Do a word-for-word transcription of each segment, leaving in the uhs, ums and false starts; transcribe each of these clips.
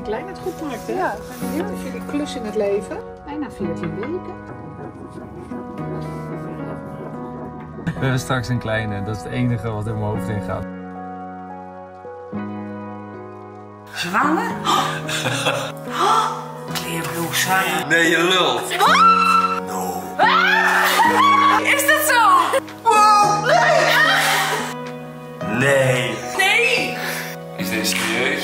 klein het goed maakt, hè? Ja. Ja, als jullie klus in het leven. Bijna veertien weken. We hebben straks een kleine, dat is het enige wat in mijn hoofd in gaat. Zwanger? Oh, Clearbloe zwanger. Nee, je lult. No. Ah! Is dat zo? Wow, nee. Nee. Nee. Is dit serieus?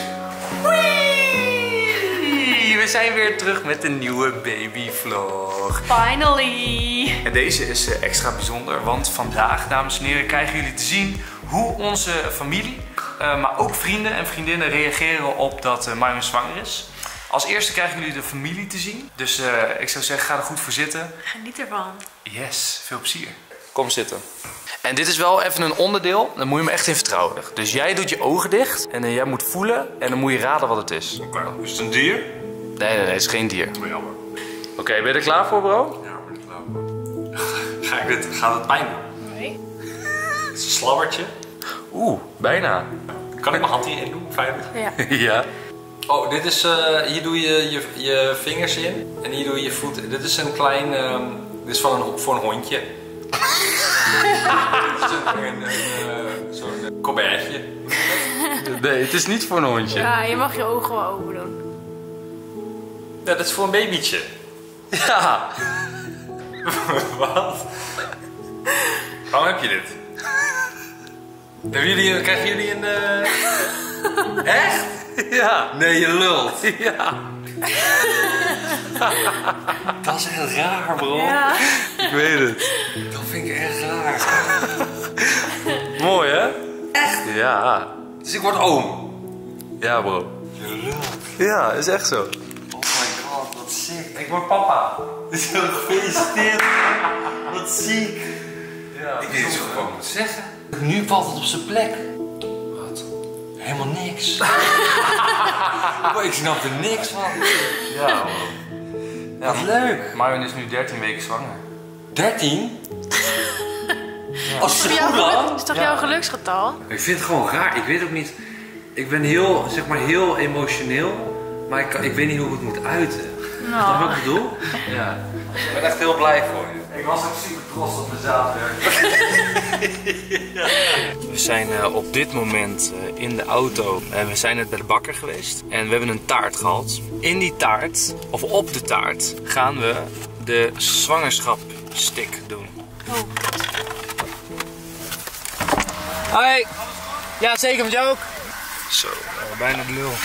Wee. We zijn weer terug met een nieuwe babyvlog. Finally. En deze is uh, extra bijzonder, want vandaag, dames en heren, krijgen jullie te zien hoe onze familie, uh, maar ook vrienden en vriendinnen reageren op dat uh, Marion zwanger is. Als eerste krijgen jullie de familie te zien. Dus uh, ik zou zeggen, ga er goed voor zitten. Geniet ervan. Yes, veel plezier. Kom zitten. En dit is wel even een onderdeel, daar moet je me echt in vertrouwen. Dus jij doet je ogen dicht en uh, jij moet voelen en dan moet je raden wat het is. Oké, okay. Is het een dier? Nee, nee, nee, het is geen dier. Oh, jammer. Oké, okay, ben je er klaar voor, bro? Ja, ik ben er klaar voor. Ga ik dit, gaat het pijn doen? Nee. Het is een slabbertje. Oeh, bijna. Kan ik mijn hand hierin doen, veilig? Ja. Ja. Oh, dit is, uh, hier doe je, je je vingers in en hier doe je je voeten. Dit is een klein, um, dit is van een, voor een hondje. Dit is een, een, een, zo'n uh, colbertje. Nee, het is niet voor een hondje. Ja, je mag je ogen wel open doen. Ja, dat is voor een babytje. Ja. Wat? Waarom heb je dit? Hebben jullie, krijgen jullie een... Uh... Echt? Ja. Nee, je lult. Ja. Dat is echt raar, bro. Ja. Ik weet het. Dat vind ik echt raar. Mooi, hè? Echt? Ja. Dus ik word oom. Ja, bro. Je lult. Ja, is echt zo. Oh my god, wat ziek. Ik word papa. Zo gefeliciteerd. Wat ziek. Ja, ik weet niet wat ik gewoon moet zeggen. Nu valt het op zijn plek. Wat? Helemaal niks. Oh, ik snap er niks van. Ja, bro. Ja, wat leuk. Marion is nu dertien weken zwanger. dertien? Ja. Als ze goed Dat dan? is toch Ja. jouw geluksgetal? Ik vind het gewoon raar. Ik weet ook niet. Ik ben heel, zeg maar, heel emotioneel. Maar ik, ik weet niet hoe ik het moet uiten. Nou. Snap je wat ik bedoel? Ja. Ik ben echt heel blij voor je. Ik was ook super trots op mezelf. We zijn uh, op dit moment uh, in de auto. Uh, we zijn net bij de bakker geweest. En we hebben een taart gehad. In die taart, of op de taart, gaan we de zwangerschapstick doen. Oh. Hoi! Ja, zeker met jou ook. Zo, uh, bijna de lul.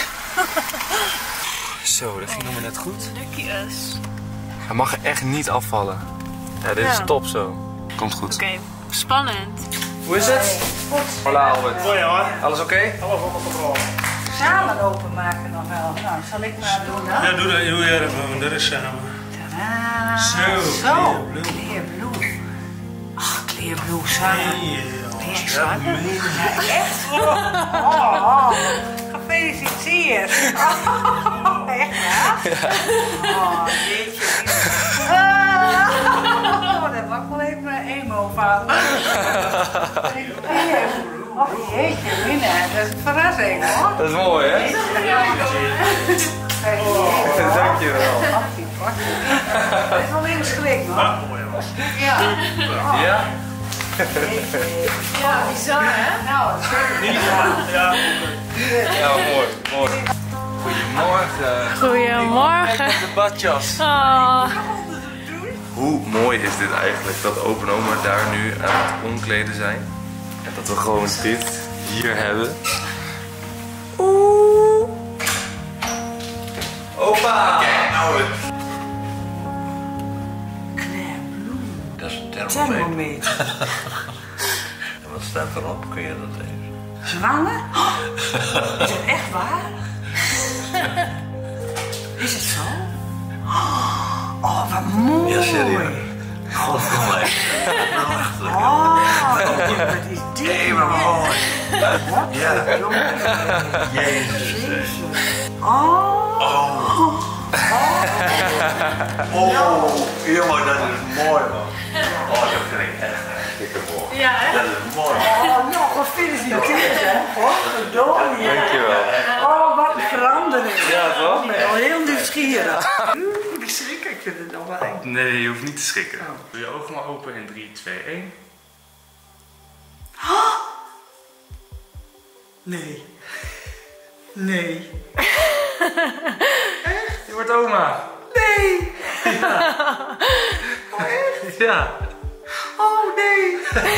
Zo, dat ging nog maar net goed. Lukjes. Hij mag er echt niet afvallen. Ja, dit is Ja. top zo. Komt goed. Oké, okay. Spannend. Hoe is het? Hola Albert. Mooi hoor. Alles oké? Okay? Alles onder controle. Samen openmaken nog wel. Nou, zal ik maar doen dan? Ja, doe dat. Doe je even, want dat is samen. Tadaa. Zo, Zo. Clearbloe. Clearbloe. Ach, Clearbloe zwanger. Ben je zwanger? Ja, echt? Oh, oh. Gefeliciteerd. Oh, echt waar? Oh, jeetje. Oh, daar mag ik wel even een emo van. Oh, jeetje, Minne. Dat is een verrassing, hoor. Dat is mooi, hè? Oh, dankjewel. dat is wel ingeschrikt, hoor. Ja. Ja? Ja, bizar hè? Nou, Ja, Ja, mooi, mooi. Goedemorgen. Goedemorgen. Kijk op de badjas. Oh. Hoe mooi is dit eigenlijk, dat opa en oma daar nu aan het omkleden zijn. En dat we gewoon dit hier hebben. Oeh. Opa! Nou, Clearbloe. dat is een Thermometer. En wat staat erop? Kun je dat even? Zwanger? Is het echt waar? Is het zo? Oh, wat mooi. Ja, serieus. God van mij. Prachtig. Oh, wat is dit? Nee, maar mooi. Ja. Jezus. Oh. Oh. Oh, jongen, dat is mooi, man. Oh, dat vind ik echt hartstikke mooi. Ja hè? Dat is mooi. Oh, nog gefeliciteerd, hè? Godverdomme. Dankjewel. Oh, wat veranderen. Ja, toch? Ik ben al heel nieuwsgierig. Moet ik schrikken? Ik vind het nog wel eng. Nee, je hoeft niet te schrikken. Doe je ogen maar open in drie, twee, één. Nee. Nee. Je wordt oma. Nee. Ja. Oh, echt? Ja. Oh, nee.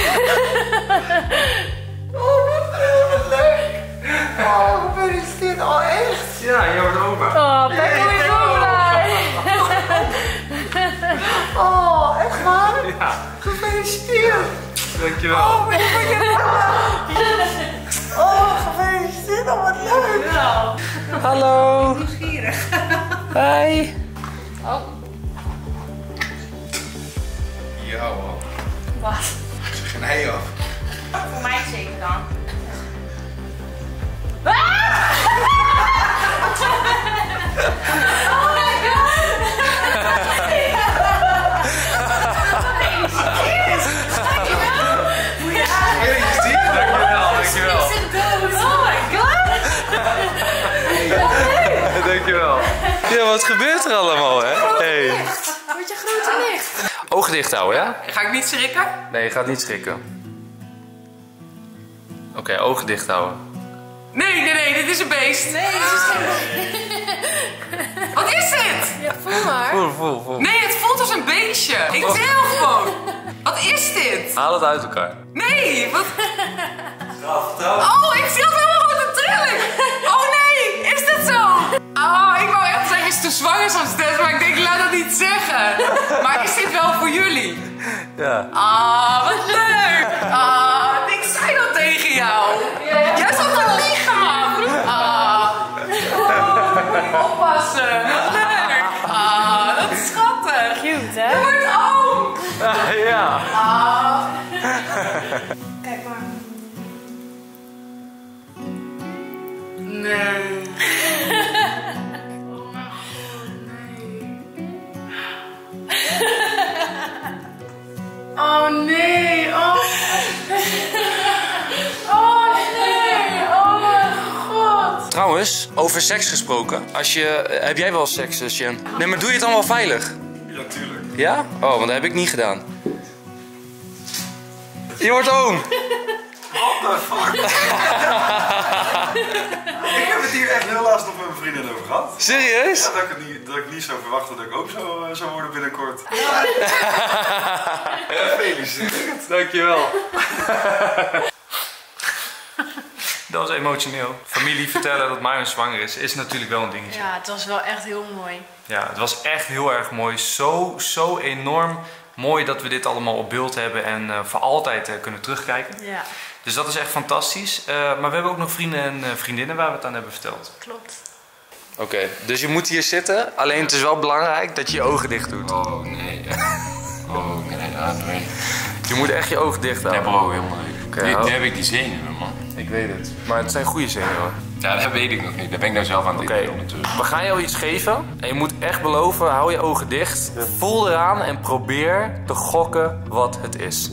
Oh, wat leuk. Oh, gefeliciteerd. Oh, echt? Ja, je wordt oma. Oh, ben je weer zo blij. Oh, echt waar? Ja. Gefeliciteerd. Dankjewel. Oh, wat ben je Oh, gefeliciteerd. Oh, wat leuk. Hallo. Nieuwsgierig. Hi. Ja hoor. Wat? Zeg een ei af. Voor mij zeker dan. Dankjewel, dankjewel. Oh my god! Dankjewel. Ja, wat gebeurt er allemaal, hè? Hey. Word je grote licht? Ogen dicht houden, ja? Ga ik niet schrikken? Nee, je gaat niet schrikken. Oké, okay, ogen dicht houden. Nee, nee, nee, dit is een beest. Nee, dit is geen... Wat is dit? Ja, voel maar. Voel, voel, voel. Nee, het voelt als een beestje. Ik tel gewoon. Wat is dit? Haal het uit elkaar. Nee, wat... Oh, ik zie het helemaal met een trilling. Oh nee, is dit zo? Oh, ik wou echt zeggen, is het een zwangerschapstest, maar ik denk, laat dat niet zeggen. Maar is dit wel voor jullie? Ja. Ah, wat leuk. Ah, ik zei dat tegen jou. Jij zat te liegen, man. Ah. Oh, moet je oppassen. Wat leuk. Ah, dat is schattig. Cute, hè? Je wordt oom. Ja. Ah. Kijk maar. Nee. Oh mijn god, nee. Oh nee, oh. Oh nee, oh mijn god. Trouwens, over seks gesproken. Als je, heb jij wel seks, Sjen? Nee, maar doe je het dan wel veilig? Ja, tuurlijk. Ja? Oh, want dat heb ik niet gedaan. Je wordt oom. What the fuck? Ik heb het hier echt heel laatst nog met mijn vriendin over gehad. Serieus? Ja, dat ik, het niet, dat ik niet zo verwachtte dat ik ook zo uh, zou worden binnenkort. Gefeliciteerd. Dankjewel. Dat was emotioneel. Familie vertellen dat Marion zwanger is, is natuurlijk wel een dingetje. Ja, het was wel echt heel mooi. Ja, het was echt heel erg mooi. Zo, zo enorm mooi dat we dit allemaal op beeld hebben en uh, voor altijd uh, kunnen terugkijken. Ja, Dus dat is echt fantastisch. Uh, maar we hebben ook nog vrienden en uh, vriendinnen waar we het aan hebben verteld. klopt. Oké, okay, dus je moet hier zitten. Alleen het is wel belangrijk dat je je ogen dicht doet. Oh nee. Oh nee, ja, nee. Je moet echt je ogen dicht Nee, houden. bro, helemaal niet. Oké, nu, hou- nu heb ik die zenuwen, man. Ik weet het. Maar het zijn goede zenuwen. Ja, dat weet ik nog niet. Daar ben ik nou zelf aan het Oké, leren ondertussen. we gaan jou iets geven. En je moet echt beloven, hou je ogen dicht. Voel eraan en probeer te gokken wat het is.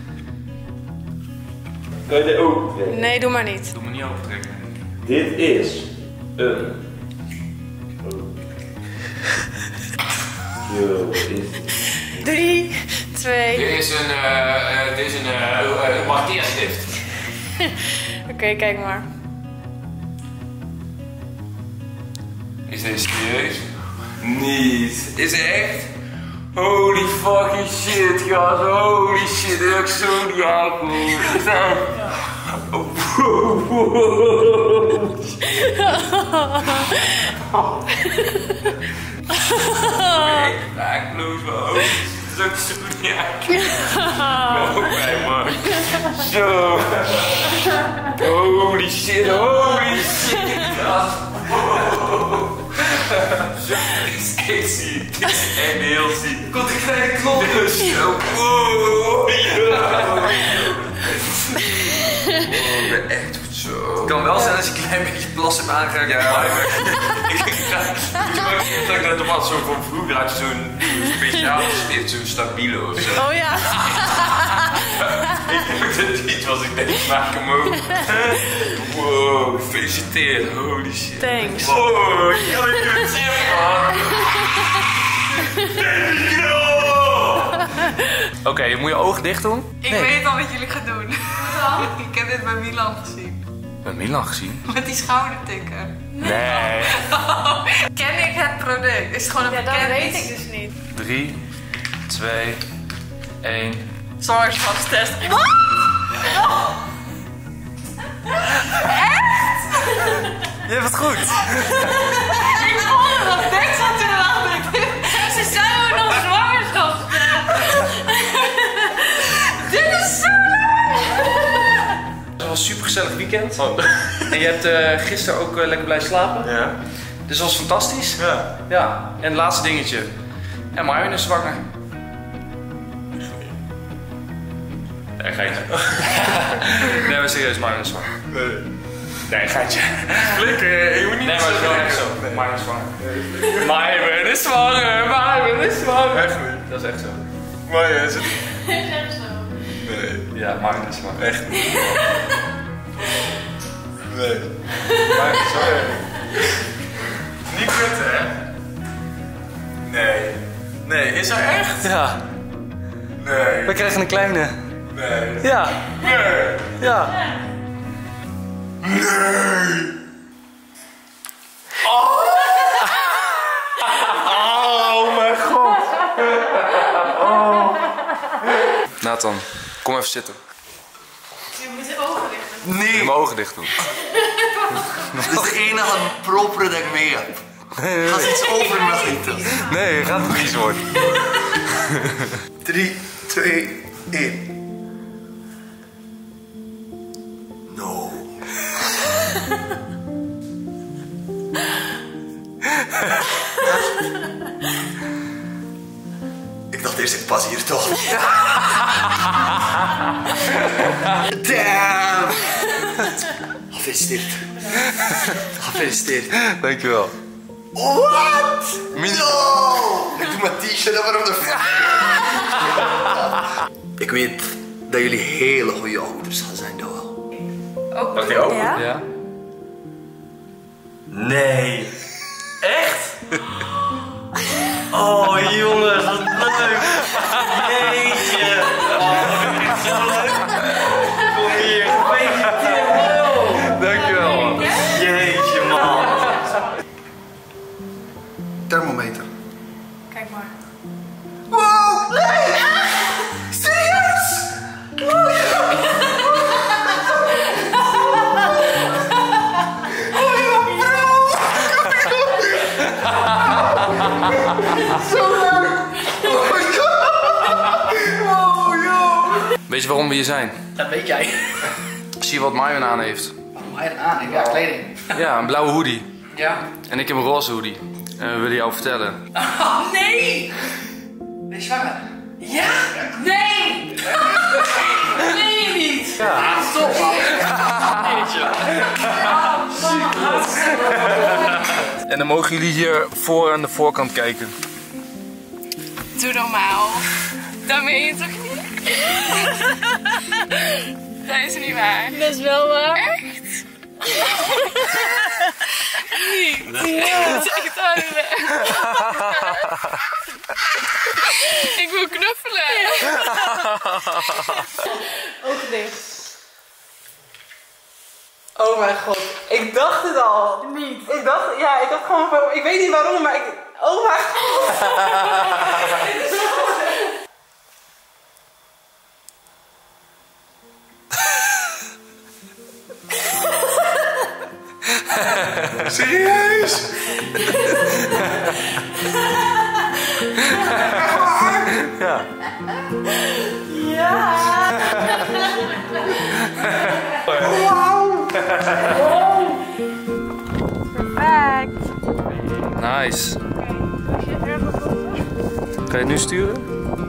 Kan je de ogen trekken? Nee, doe maar niet. Doe me niet overtrekken. Dit is een... Yo, wat is dit? Drie, twee... Dit is een, uh, dit is een uh, uh, markeerstift. Oké, okay, kijk maar. Is dit serieus? Niet. Is het echt? Holy fucking shit, gast. Holy shit, dit heb ik zo niet aangekomen. Is dat... Ik raakloos mijn hoofd. Dat is ook zo niet aangekomen. Ook bij man. Zo. Holy shit, holy shit, gast. Zo, dit is echt ziek. Dit is echt heel ziek. Komt een kleine klop dus. Zo. Oh, ja. Oh, ik ben echt zo. Het kan wel zijn als je een klein beetje plas hebt aangeraakt. Ja, ik ik dacht dat normaal zo van vroeger had je zo'n speciaal stift, zo'n stabiele of zo. Oh ja. Ik heb dit iets was ik denk, ik maak hem ook. Wow, gefeliciteerd. Holy shit. Thanks. Wow, ik kan het niet zeggen, man. Oké, okay, je moet je ogen dicht doen. Ik nee. weet al wat jullie gaan doen. Ik heb dit bij Milan gezien. Bij Milan gezien? Met die schoudertikken. Nee. Ken ik het product? Is het gewoon een ja, bekend? Dat weet ik dus niet. drie, twee, één. Zwangerschapstest. Wat? Oh. Echt? Je hebt het goed. Ik vond het nog niks aan toen lachen. Ze zijn ook nog zwangerschapstest. Dit is zo leuk. Het was een super gezellig weekend. Oh. En je hebt uh, gisteren ook uh, lekker blijven slapen. Ja. Dus dat was fantastisch. Ja. Ja. En het laatste dingetje. En Marvin is zwanger. Nee, geitje. Nee, maar serieus, Marvin is zwanger. Nee. Nee, geitje. Flikker, je moet niet. Nee, maar het is wel echt zo. Nee. Marvin is zwanger. Marvin is zwanger. Marvin is zwanger. Echt niet. Dat is echt zo. Maar is het? Dat is echt zo. Nee. Ja, Marvin is zwanger. Echt niet. Nee. Marvin is zwanger. Niet kutten, hè? Nee. Nee, is er echt? Ja. Nee. We krijgen een kleine. Nee. Ja. Nee. Ja. Nee. Oh. Oh mijn god. Oh. Nathan, kom even zitten. Je moet je ogen dicht doen. Nee. Mijn ogen dicht doen. Dat is het enige propere dat ik mee heb. Nee, nee. Ga eens iets over me gieten. Nee, gaat het niet worden. drie, twee, één. No. Ik dacht eerst, ik pas hier toch. Damn. Gefeliciteerd. Gefeliciteerd. Dankjewel. What? No! Ik doe mijn t-shirt over op de vrouw. Ik weet dat jullie hele goede ouders gaan zijn, dat wel. Ook. Dacht je ook? Ja? Ja. Nee. Echt? Oh jongens, wat leuk. Jeetje. Oh, dat vind ik zo leuk. Kom hier, gefeliciteerd. Dankjewel, man. Jeetje, man. Thermometer. Kijk maar. Wow, nee! Serieus? Wow, ja. Oh, ja, bro! Zo leuk! Oh, ja! Wow, joh! Weet je waarom we hier zijn? Dat weet jij. Zie je wat Marvin aan heeft? Waarom hij het aan heeft? Ja, kleding. Ja, een blauwe hoodie. Ja. En ik heb een roze hoodie. En we willen jou vertellen. Oh, nee! Ben je zwanger? Ja? Nee! Nee, niet! Ja. Stop, man. En dan mogen jullie hier voor aan de voorkant kijken. Doe normaal. Dat meen je toch niet? Dat is niet waar. Dat is wel waar. Echt? Niet. Dat is echt huilen. Ik wil knuffelen. Ogen dicht. Oh mijn god, ik dacht het al. Niet. Ik dacht, ja, ik dacht gewoon, van- ik weet niet waarom, maar ik, oh mijn god. Serieus? Ja. Ja. Wauw. Perfect. Nice. Kan je het nu sturen?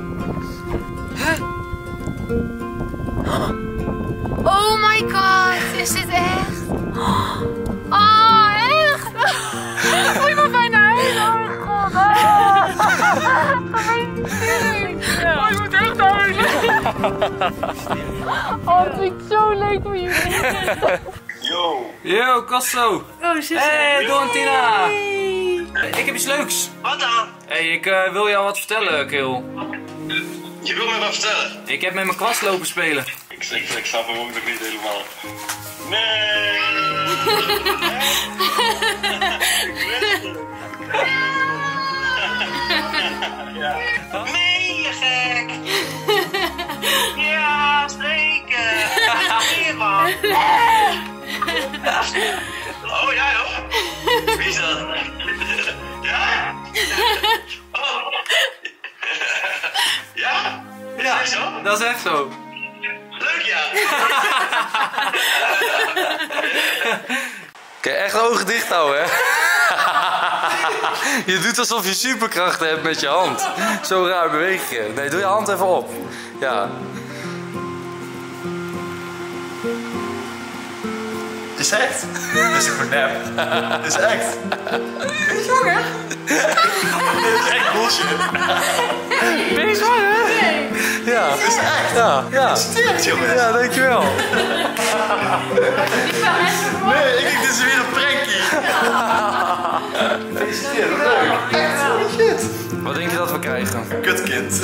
Oh my god, is dit echt? Oh, echt? Ik ben bijna huilen. Oh mijn god. Oh, ik moet echt huilen. Oh, dat vind ik zo leuk voor jullie. Yo. Yo, Kasso. Oh, zus. Hey, Dontina. Ik heb iets leuks. Wat dan? Hey, ik uh, wil jou wat vertellen, Keel. Je wil me wat vertellen? Ik heb met mijn kwast lopen spelen. Ik, ik, ik snap hem ook nog niet helemaal. Nee! Ik wist het. Ja. Nee, je gek! Ja, zeker! Hier, man! Oh, jij hoor! Wie is dat? Ja? Oh! Ja? Is Ja, dat zo? dat is echt zo. Leuk, ja! Oké, echt de ogen dicht houden, hè? Je doet alsof je superkrachten hebt met je hand. Zo raar beweeg je. Nee, doe je hand even op. Ja. Is het echt? Dat is gewoon nep. Dat is echt. Ben je zwanger? Dat is echt bullshit. Ben je zwanger? Nee. Ja. Dat is echt. Ja, ja. Sterk, jongens. Ja, dankjewel. Nee, ik denk dit is weer een prankie. Gefeliciteerd, wat leuk. Echt, holy shit. Wat denk je dat we krijgen? Kutkind.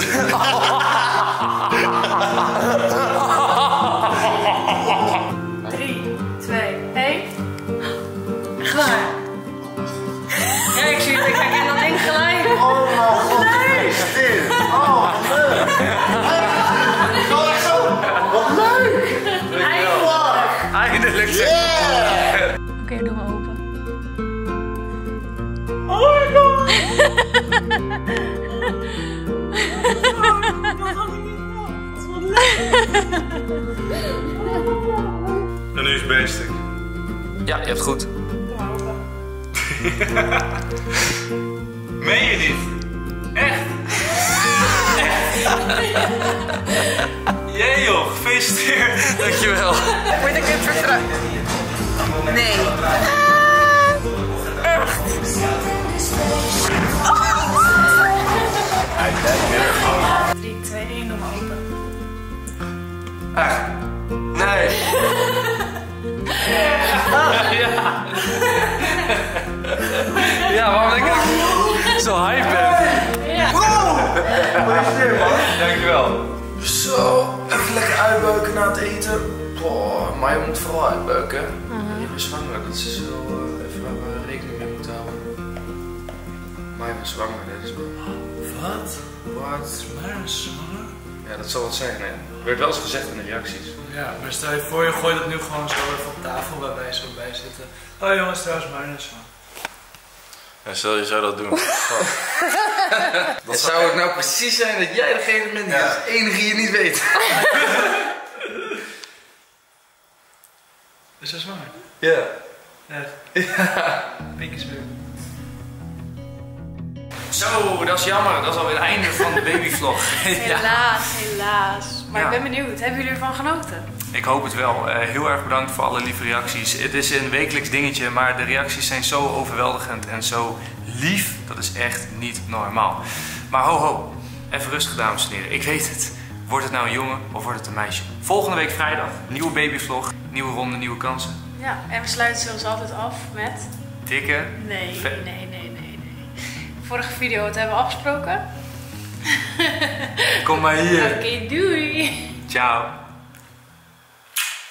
drie, twee, één. Echt waar. Ja, ik zie het. Ik herken dat ding gelijk. Oh mijn god, gefeliciteerd. Oh, wat leuk. Oh, echt zo. Wat leuk. Eindelijk. Yeah. Oké, okay, doe maar open. Oh my god. En nu is het beestig. Ja, je hebt goed. Meen je niet? Echt? Jee joh, gefeliciteerd. Dankjewel. Moet ik het vertrouwen? Nee. drie, twee, één, doe maar open. Echt? Nee. Ja. Ja, waarom denk ik zo hype ben? Ja. Gefeliciteerd, man. Dankjewel. Zo, even lekker uitbuiken na het eten. Boah, maar je moet vooral uitbuiken. Je bent zwanger, dat is wel uh, even waar we rekening mee moeten houden. Maar je bent zwanger, dat is wel... Wat? Wat? Maar zwanger? Ja, dat zal wat zijn, hè. Werd wel eens gezegd in de reacties. Ja, maar stel je voor, je gooit het nu gewoon zo even op tafel waar wij zo bij zitten. Oh jongens, trouwens, maar is zwanger. Ja, stel je zou dat doen. Wat zou het nou precies zijn dat jij degene bent die als enige je niet weet? Is ze zwanger? Ja. Echt? Ja. Pinky speel. Zo, dat is jammer. Dat is alweer het einde van de babyvlog. Helaas, helaas. Maar Ja. ik ben benieuwd. Hebben jullie ervan genoten? Ik hoop het wel. Uh, heel erg bedankt voor alle lieve reacties. Het is een wekelijks dingetje, maar de reacties zijn zo overweldigend en zo lief. Dat is echt niet normaal. Maar ho ho, even rustig dames en heren. Ik weet het. Wordt het nou een jongen of wordt het een meisje? Volgende week vrijdag, nieuwe babyvlog, nieuwe ronde, nieuwe kansen. Ja, en we sluiten zoals altijd af met... Dikke. Nee, Ve- nee, nee, nee, nee. Vorige video, wat hebben we afgesproken? Kom maar hier. Oké, doei. Ciao.